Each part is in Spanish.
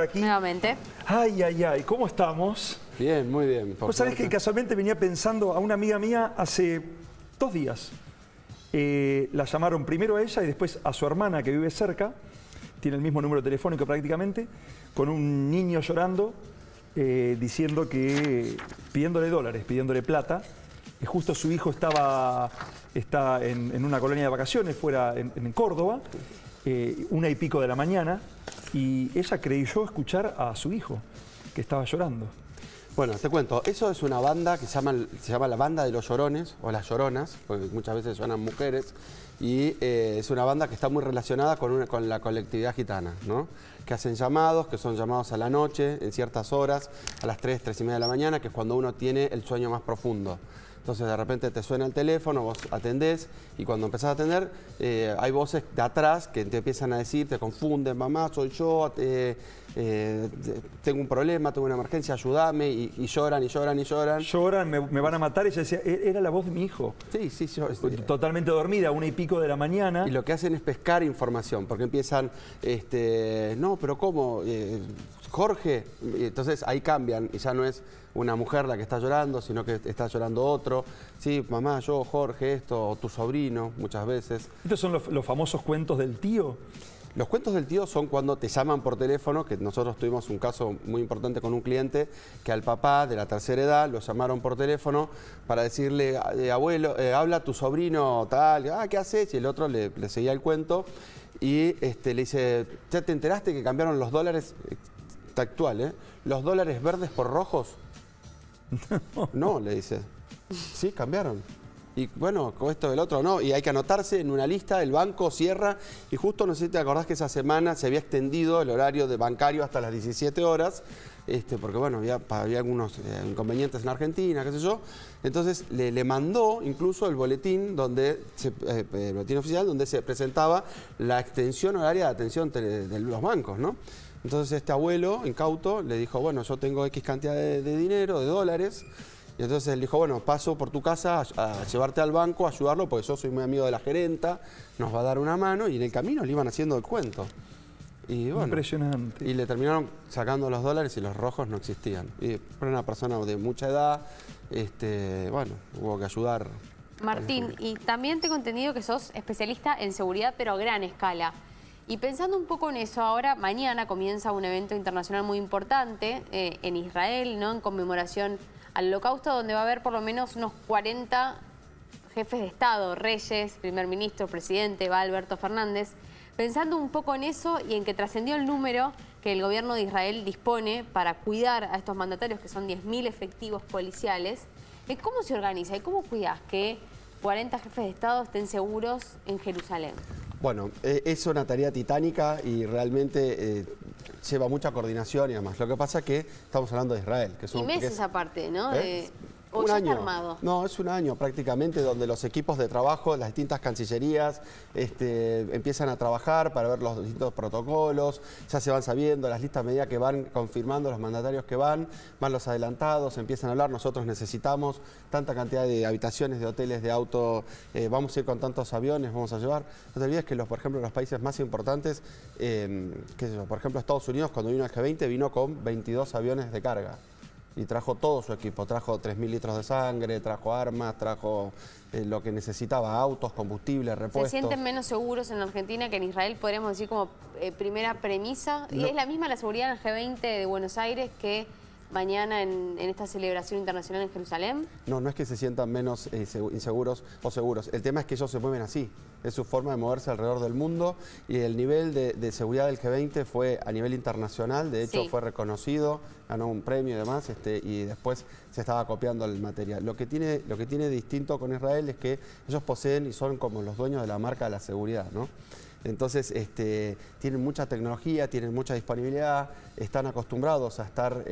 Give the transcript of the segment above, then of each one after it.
aquí. Nuevamente. Ay, ay, ay, ¿cómo estamos? Bien, muy bien. Vos sabés que casualmente venía pensando a una amiga mía hace 2 días. La llamaron primero a ella y después a su hermana que vive cerca, tiene el mismo número telefónico prácticamente, con un niño llorando, diciendo que, pidiéndole dólares, pidiéndole plata. Y justo su hijo está en una colonia de vacaciones fuera en Córdoba, 1:00 de la mañana, y ella creyó escuchar a su hijo, que estaba llorando. Bueno, te cuento, eso es una banda que se llama la Banda de los Llorones, o las Lloronas, porque muchas veces suenan mujeres, y es una banda que está muy relacionada con la colectividad gitana, ¿no? Que hacen llamados, que son llamados a la noche, en ciertas horas, a las 3, 3:30 de la mañana, que es cuando uno tiene el sueño más profundo. Entonces de repente te suena el teléfono, vos atendés y cuando empezás a atender hay voces de atrás que te empiezan a decir, te confunden, mamá, soy yo, tengo un problema, tengo una emergencia, ayúdame, y lloran y lloran y lloran. Lloran, me van a matar. Ella decía, era la voz de mi hijo. Sí, sí, totalmente dormida, 1:00 de la mañana. Y lo que hacen es pescar información, porque empiezan, no, pero ¿cómo? Jorge, entonces ahí cambian y ya no es una mujer la que está llorando, sino que está llorando otro. Sí, mamá, yo, Jorge, esto, o tu sobrino, muchas veces. ¿Estos son los famosos cuentos del tío? Los cuentos del tío son cuando te llaman por teléfono, que nosotros tuvimos un caso muy importante con un cliente, que al papá de la tercera edad lo llamaron por teléfono para decirle, abuelo, habla tu sobrino tal, ¿qué haces? Y el otro le seguía el cuento y le dice, ¿ya te enteraste que cambiaron los dólares? Actual, ¿los dólares verdes por rojos? No, le dice. Sí, cambiaron. Y bueno, con esto del otro no, y hay que anotarse en una lista, el banco cierra, y justo no sé si te acordás que esa semana se había extendido el horario de bancario hasta las 17 horas, porque bueno, había algunos inconvenientes en Argentina, qué sé yo. Entonces le mandó incluso el boletín el boletín oficial donde se presentaba la extensión horaria de atención de los bancos, ¿no? Entonces este abuelo, incauto, le dijo, bueno, yo tengo X cantidad de dinero, de dólares. Y entonces él dijo, bueno, paso por tu casa a llevarte al banco, a ayudarlo, porque yo soy muy amigo de la gerenta, nos va a dar una mano, y en el camino le iban haciendo el cuento. Y bueno, impresionante. Y le terminaron sacando los dólares y los rojos no existían. Y era una persona de mucha edad, bueno, hubo que ayudar. Martín, y también tengo entendido que sos especialista en seguridad, pero a gran escala. Y pensando un poco en eso, ahora mañana comienza un evento internacional muy importante en Israel, ¿no? En conmemoración al Holocausto, donde va a haber por lo menos unos 40 jefes de Estado, reyes, primer ministro, presidente, va Alberto Fernández. Pensando un poco en eso y en que trascendió el número que el gobierno de Israel dispone para cuidar a estos mandatarios, que son 10.000 efectivos policiales, ¿cómo se organiza y cómo cuidás que 40 jefes de Estado estén seguros en Jerusalén? Bueno, es una tarea titánica y realmente lleva mucha coordinación y demás. Lo que pasa es que estamos hablando de Israel. Que es y meses aparte, ¿no? ¿O un ya año. está armado? No, es un año prácticamente donde los equipos de trabajo, las distintas cancillerías, empiezan a trabajar para ver los distintos protocolos, ya se van sabiendo las listas a medida que van confirmando los mandatarios que van los adelantados, empiezan a hablar, nosotros necesitamos tanta cantidad de habitaciones, de hoteles, de auto, vamos a ir con tantos aviones, vamos a llevar. No te olvides que, por ejemplo, los países más importantes, qué sé yo, por ejemplo, Estados Unidos, cuando vino al G20, vino con 22 aviones de carga. Y trajo todo su equipo, trajo 3.000 litros de sangre, trajo armas, trajo lo que necesitaba, autos, combustible, repuestos. ¿Se sienten menos seguros en Argentina que en Israel? Podríamos decir como primera premisa. No. ¿Y es la misma la seguridad en el G20 de Buenos Aires que mañana en esta celebración internacional en Jerusalén? No, no es que se sientan menos inseguros o seguros. El tema es que ellos se mueven así. Es su forma de moverse alrededor del mundo y el nivel de seguridad del G20 fue a nivel internacional. De hecho, fue reconocido, ganó un premio y demás, y después se estaba copiando el material. Lo que tiene distinto con Israel es que ellos poseen y son como los dueños de la marca de la seguridad, ¿no? Entonces, tienen mucha tecnología, tienen mucha disponibilidad, están acostumbrados a estar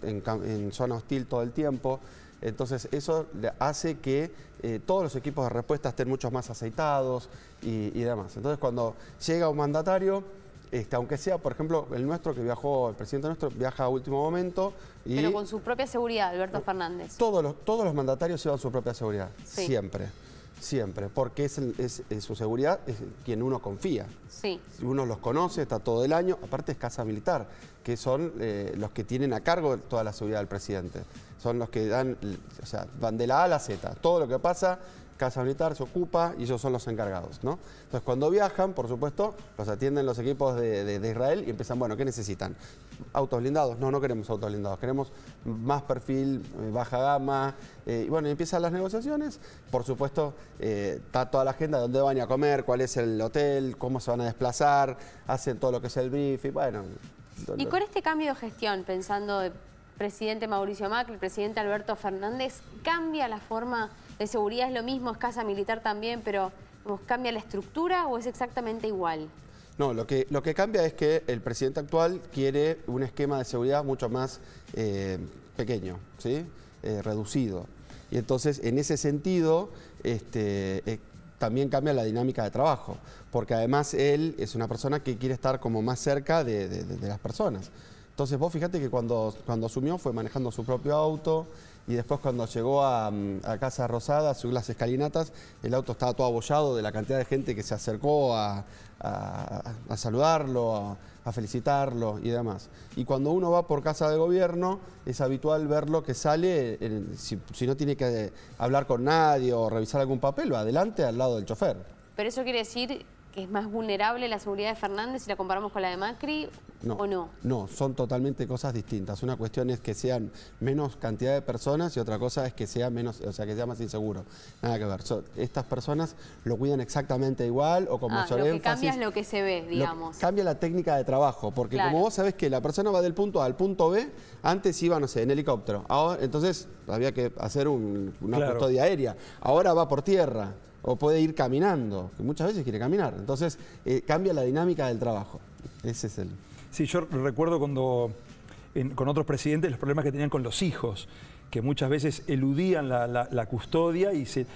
en zona hostil todo el tiempo. Entonces, eso hace que todos los equipos de respuesta estén mucho más aceitados y demás. Entonces, cuando llega un mandatario, aunque sea, por ejemplo, el presidente nuestro viaja a último momento. Pero con su propia seguridad, Alberto Fernández. Todos los mandatarios llevan su propia seguridad, siempre. Siempre, porque su seguridad es quien uno confía. Sí. Uno los conoce, está todo el año. Aparte es Casa Militar, que son los que tienen a cargo toda la seguridad del presidente. Son los que dan, o sea, van de la A a la Z. Todo lo que pasa, Casa Militar se ocupa y ellos son los encargados, ¿no? Entonces, cuando viajan, por supuesto, los atienden los equipos de Israel y empiezan, bueno, ¿qué necesitan? ¿Autos blindados? No, no queremos autos blindados, queremos más perfil, baja gama. Y bueno, y empiezan las negociaciones. Por supuesto, está toda la agenda de dónde van a comer, cuál es el hotel, cómo se van a desplazar, hacen todo lo que es el brief y bueno. Y con este cambio de gestión, pensando el presidente Mauricio Macri, el presidente Alberto Fernández, ¿cambia la forma de seguridad? ¿Es lo mismo, es Casa Militar también, pero cambia la estructura o es exactamente igual? No, lo que cambia es que el presidente actual quiere un esquema de seguridad mucho más pequeño, ¿sí? Reducido. Y entonces, en ese sentido, también cambia la dinámica de trabajo, porque además él es una persona que quiere estar como más cerca de las personas. Entonces vos fíjate que cuando asumió fue manejando su propio auto y después cuando llegó a Casa Rosada, subió las escalinatas, el auto estaba todo abollado de la cantidad de gente que se acercó a saludarlo, a felicitarlo y demás. Y cuando uno va por Casa de Gobierno, es habitual verlo que sale, si no tiene que hablar con nadie o revisar algún papel, va adelante al lado del chofer. ¿Pero eso quiere decir que es más vulnerable la seguridad de Fernández si la comparamos con la de Macri o no? No, son totalmente cosas distintas. Una cuestión es que sean menos cantidad de personas y otra cosa es que sea menos, o sea, que sea más inseguro. Nada que ver. Estas personas lo cuidan exactamente igual o con mayor énfasis. Lo que cambia es lo que se ve, digamos. Cambia la técnica de trabajo, porque claro, como vos sabés que la persona va del punto A al punto B, antes iba, no sé, en helicóptero. Ahora, entonces había que hacer una custodia aérea. Ahora va por tierra. O puede ir caminando, que muchas veces quiere caminar. Entonces, cambia la dinámica del trabajo. Ese es el... Sí, yo recuerdo cuando con otros presidentes los problemas que tenían con los hijos, que muchas veces eludían la custodia y se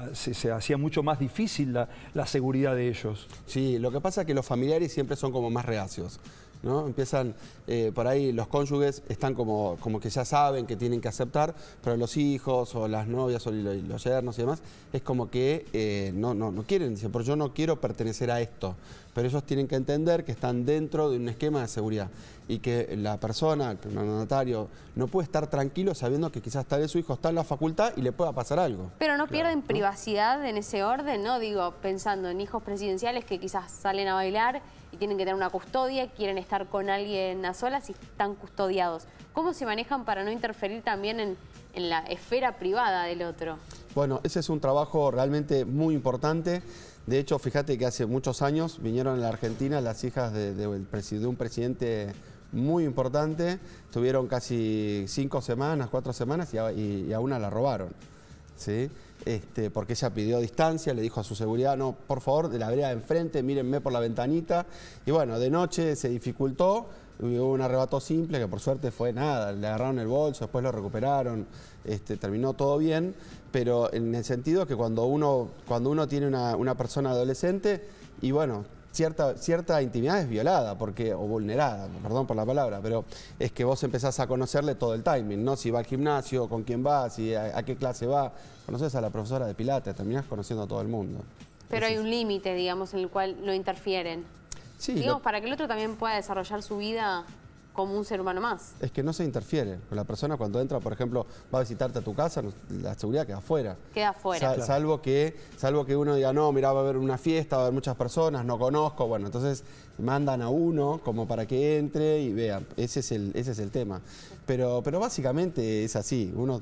hacía mucho más difícil la seguridad de ellos. Sí, lo que pasa es que los familiares siempre son como más reacios, ¿no? Empiezan, por ahí los cónyuges están como que ya saben que tienen que aceptar, pero los hijos o las novias o los yernos y demás, es como que no quieren, dicen, pero yo no quiero pertenecer a esto. Pero ellos tienen que entender que están dentro de un esquema de seguridad y que la persona, el mandatario, no puede estar tranquilo sabiendo que quizás tal vez su hijo está en la facultad y le pueda pasar algo. Pero no pierden privacidad en ese orden, ¿no? Digo, pensando en hijos presidenciales que quizás salen a bailar y tienen que tener una custodia, quieren estar con alguien a solas y están custodiados. ¿Cómo se manejan para no interferir también en la esfera privada del otro? Bueno, ese es un trabajo realmente muy importante. De hecho, fíjate que hace muchos años vinieron a la Argentina las hijas de un presidente muy importante. Tuvieron casi 5 semanas, 4 semanas y a una la robaron, ¿sí? Porque ella pidió distancia, le dijo a su seguridad, no, por favor, de la vereda de enfrente, mírenme por la ventanita. Y bueno, de noche se dificultó, hubo un arrebato simple que por suerte fue nada, le agarraron el bolso, después lo recuperaron, terminó todo bien, pero en el sentido que cuando uno tiene una persona adolescente y bueno, cierta intimidad es violada o vulnerada, perdón por la palabra, pero es que vos empezás a conocerle todo el timing, ¿no? Si va al gimnasio, con quién va, a qué clase va, conoces a la profesora de pilates, terminás conociendo a todo el mundo. Pero hay un límite, digamos, en el cual no interfieren. Sí, digamos, para que el otro también pueda desarrollar su vida como un ser humano más. Es que no se interfiere con la persona cuando entra, por ejemplo, va a visitarte a tu casa, la seguridad queda afuera. Queda afuera. Salvo que uno diga, no, mira, va a haber una fiesta, va a haber muchas personas, no conozco, bueno, entonces mandan a uno como para que entre y vean, ese es el tema. Pero básicamente es así, uno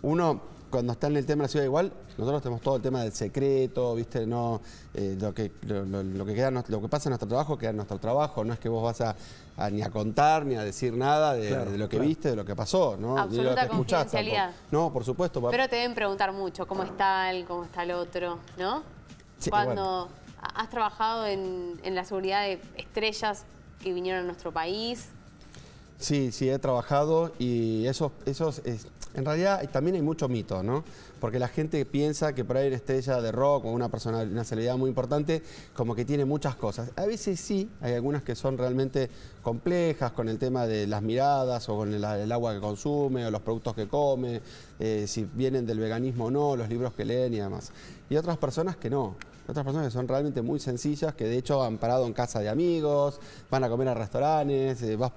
cuando está en el tema de la ciudad igual, nosotros tenemos todo el tema del secreto, ¿viste? No, lo que pasa en nuestro trabajo queda en nuestro trabajo, no es que vos vas ni a contar, ni a decir nada de lo que viste, de lo que pasó, ¿no? Absoluta confidencialidad. No, por supuesto. Pero te deben preguntar mucho, ¿cómo está él, cómo está el otro, no? Sí, cuando has trabajado en la seguridad de estrellas que vinieron a nuestro país. Sí, he trabajado y En realidad también hay mucho mito, ¿no? Porque la gente piensa que por ahí una estrella de rock o una celebridad muy importante, como que tiene muchas cosas. A veces sí, hay algunas que son realmente complejas con el tema de las miradas o con el agua que consume o los productos que come, si vienen del veganismo o no, los libros que leen y demás. Y otras personas que no. Otras personas que son realmente muy sencillas, que de hecho han parado en casa de amigos, van a comer a restaurantes,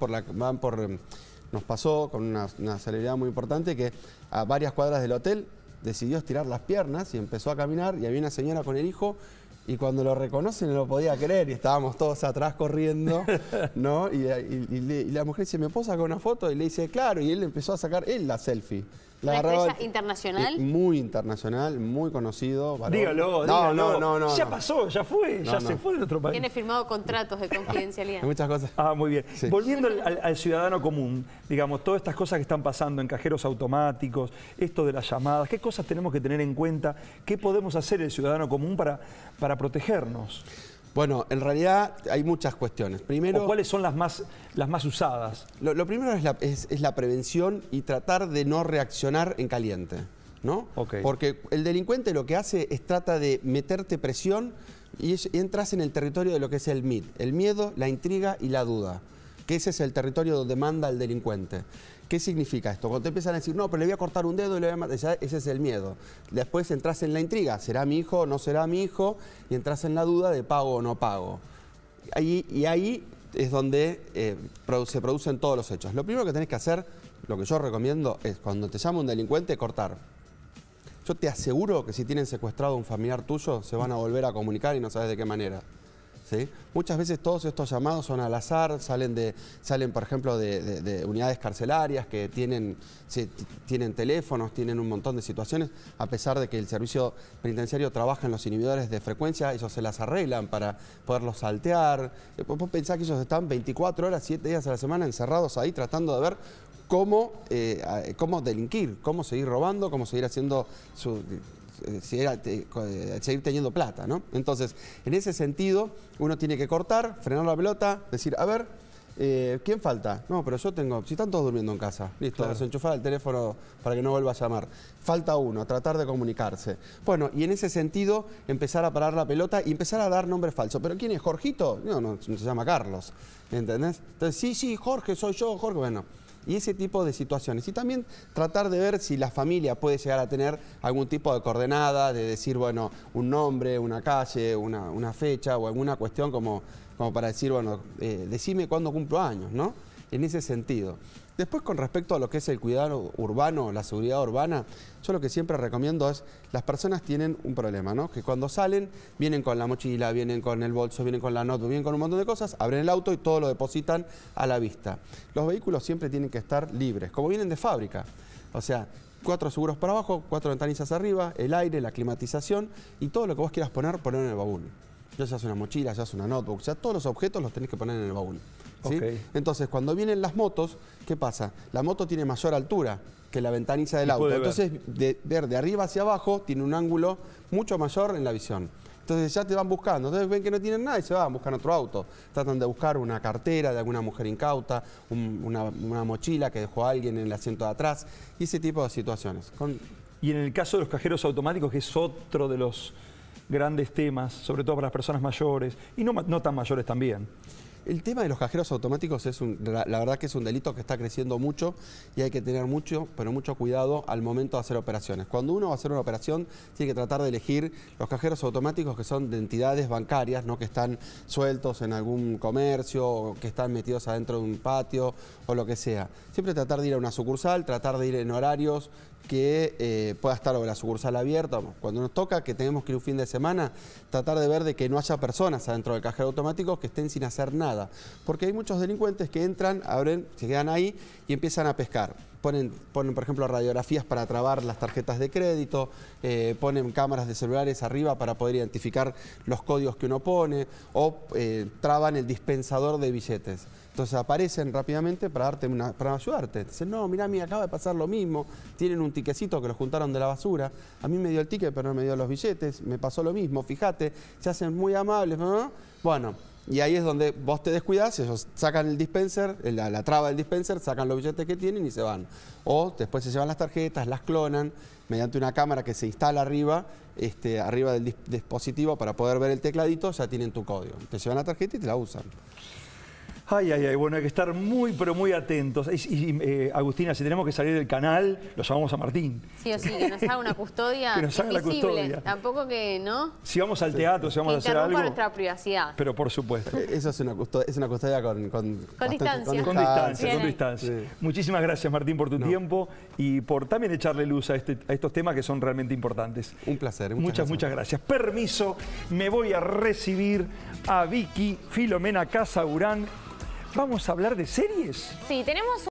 nos pasó con una celebridad muy importante que a varias cuadras del hotel decidió estirar las piernas y empezó a caminar y había una señora con el hijo y cuando lo reconoce no lo podía creer y estábamos todos atrás corriendo, ¿no? Y la mujer dice, ¿me puedo sacar una foto? Y le dice, claro, y él empezó a sacar él la selfie. ¿Una estrella internacional? Muy internacional, muy conocido. Dígalo, No. Ya pasó, ya fue, ya se fue del otro país. Tiene firmado contratos de confidencialidad. Hay muchas cosas. Ah, muy bien. Sí. Volviendo al ciudadano común, digamos, todas estas cosas que están pasando en cajeros automáticos, esto de las llamadas, ¿qué cosas tenemos que tener en cuenta? ¿Qué podemos hacer el ciudadano común para protegernos? Bueno, en realidad hay muchas cuestiones. Primero, ¿O cuáles son las más usadas? Lo primero es la prevención y tratar de no reaccionar en caliente, ¿no? Okay. Porque el delincuente lo que hace es trata de meterte presión y entras en el territorio de lo que es el MID, el miedo, la intriga y la duda, que ese es el territorio donde manda el delincuente. ¿Qué significa esto? Cuando te empiezan a decir, no, pero le voy a cortar un dedo y le voy a matar, ese es el miedo. Después entras en la intriga, ¿será mi hijo o no será mi hijo? Y entras en la duda de pago o no pago. Ahí es donde se producen todos los hechos. Lo primero que tenés que hacer, lo que yo recomiendo, es cuando te llama un delincuente, cortar. Yo te aseguro que si tienen secuestrado a un familiar tuyo, se van a volver a comunicar y no sabes de qué manera. ¿Sí? Muchas veces todos estos llamados son al azar, salen por ejemplo, de unidades carcelarias que tienen teléfonos, tienen un montón de situaciones, a pesar de que el servicio penitenciario trabaja en los inhibidores de frecuencia, ellos se las arreglan para poderlos saltear. Vos pensás que ellos están 24 horas, 7 días a la semana encerrados ahí tratando de ver cómo delinquir, cómo seguir robando, cómo seguir haciendo seguir teniendo plata, ¿no? Entonces, en ese sentido, uno tiene que cortar, frenar la pelota, decir, a ver, ¿quién falta? No, pero yo tengo, si están todos durmiendo en casa, listo, claro. Desenchufar el teléfono para que no vuelva a llamar. Falta uno, tratar de comunicarse. Bueno, y en ese sentido, empezar a parar la pelota y empezar a dar nombres falsos. ¿Pero quién es? ¿Jorgito? No se llama Carlos, ¿entendés? Entonces, sí, Jorge, soy yo, Jorge, bueno. Y ese tipo de situaciones. Y también tratar de ver si la familia puede llegar a tener algún tipo de coordenada, de decir, bueno, un nombre, una calle, una fecha o alguna cuestión como para decir, bueno, decime cuándo cumplo años, ¿no? En ese sentido. Después, con respecto a lo que es el cuidado urbano, la seguridad urbana, yo lo que siempre recomiendo es, las personas tienen un problema, ¿no? Que cuando salen, vienen con la mochila, vienen con el bolso, vienen con la notebook, vienen con un montón de cosas, abren el auto y todo lo depositan a la vista. Los vehículos siempre tienen que estar libres, como vienen de fábrica. O sea, 4 seguros para abajo, 4 ventanillas arriba, el aire, la climatización y todo lo que vos quieras ponerlo en el baúl. Ya sea una mochila, ya sea una notebook, ya todos los objetos los tenés que poner en el baúl. ¿Sí? Okay. Entonces, cuando vienen las motos, ¿qué pasa? La moto tiene mayor altura que la ventanilla del auto. Entonces, ver de arriba hacia abajo tiene un ángulo mucho mayor en la visión. Entonces ya te van buscando. Entonces ven que no tienen nada y se van, buscan otro auto. Tratan de buscar una cartera de alguna mujer incauta, una mochila que dejó alguien en el asiento de atrás y ese tipo de situaciones. Y en el caso de los cajeros automáticos, que es otro de los grandes temas, sobre todo para las personas mayores y no tan mayores también. El tema de los cajeros automáticos es la verdad que es un delito que está creciendo mucho y hay que tener mucho cuidado al momento de hacer operaciones. Cuando uno va a hacer una operación, tiene que tratar de elegir los cajeros automáticos que son de entidades bancarias, no que están sueltos en algún comercio o que están metidos adentro de un patio o lo que sea. Siempre tratar de ir a una sucursal, tratar de ir en horarios que pueda estar la sucursal abierta. Cuando nos toca que tenemos que ir un fin de semana, tratar de ver de que no haya personas adentro del cajero automático que estén sin hacer nada. Porque hay muchos delincuentes que entran, abren, se quedan ahí y empiezan a pescar. Ponen, por ejemplo, radiografías para trabar las tarjetas de crédito, ponen cámaras de celulares arriba para poder identificar los códigos que uno pone o traban el dispensador de billetes. Entonces aparecen rápidamente para ayudarte. Dicen, no, mirá, me acaba de pasar lo mismo. Tienen un tiquecito que lo juntaron de la basura. A mí me dio el ticket, pero no me dio los billetes. Me pasó lo mismo, fíjate. Se hacen muy amables, ¿no? Bueno, Y ahí es donde vos te descuidás, ellos sacan el dispenser, la traba del dispenser, sacan los billetes que tienen y se van. O después se llevan las tarjetas, las clonan mediante una cámara que se instala arriba, arriba del dispositivo para poder ver el tecladito, ya tienen tu código. Te llevan la tarjeta y te la usan. Ay, ay, ay, bueno, hay que estar muy, pero muy atentos. Agustina, si tenemos que salir del canal, lo llamamos a Martín. Sí o sí, que nos haga una custodia Que nos haga la invisible. custodia. Tampoco que, ¿no? Si vamos al teatro, si vamos a hacer Interrumpa algo. nuestra privacidad. Pero por supuesto. Eso es una custodia con distancia. Con distancia, con distancia. Sí. Muchísimas gracias, Martín, por tu tiempo y por también echarle luz a estos temas que son realmente importantes. Un placer. Muchas gracias. Permiso, me voy a recibir a Vicky Filomena Casaurán. ¿Vamos a hablar de series? Sí, tenemos